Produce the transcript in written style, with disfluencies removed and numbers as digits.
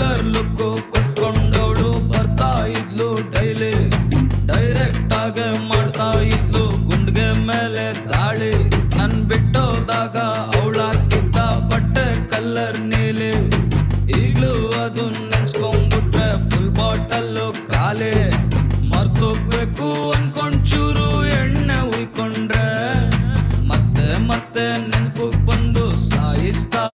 figure look ಕೊಟ್ಕೊಂಡವಳು ಬರ್ತಾ ಇದ್ಲು daily direct ಆಗಿ ಮಾಡ್ತಾ ಇದ್ಲು ಗುಂಡ್ಗೆ ಮೇಲೆ ದಾಳಿ ನನ್ ಬಿಟ್ಟೋದಾಗ ಅವಳಾಕಿದ್ದ ಬಟ್ಟೆ ಕಲರ್ ನೀಲಿ ಈಗ್ಲೂ ಅದು ನೆನ್ಸ್ಕೊಂಡ್ಬಿಟ್ರೆ ಫುಲ್ ಬಾಟಲ್ಲು ಖಾಲಿ ಮರ್ತೋಗ್ಬೇಕು ಅನ್ಕೊಂಡ್ ಚೂರು ಎಣ್ಣೆ ಉಯ್ಕೊಂಡ್ರೆ ಮತ್ತೆ ಮತ್ತೆ ನೆನ್ಪು ಬಂದು ಸಾಯಿಸ್ತಾ